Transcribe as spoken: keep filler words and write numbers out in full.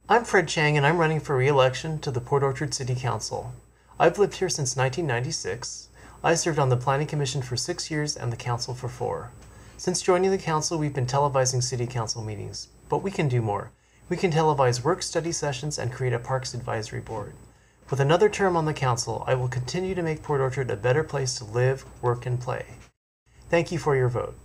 I'm Fred Chang and I'm running for re-election to the Port Orchard City Council. I've lived here since nineteen ninety-six. I served on the Planning Commission for six years and the Council for four. Since joining the Council, we've been televising City Council meetings, but we can do more. We can televise work study sessions and create a Parks Advisory Board. With another term on the Council, I will continue to make Port Orchard a better place to live, work, and play. Thank you for your vote.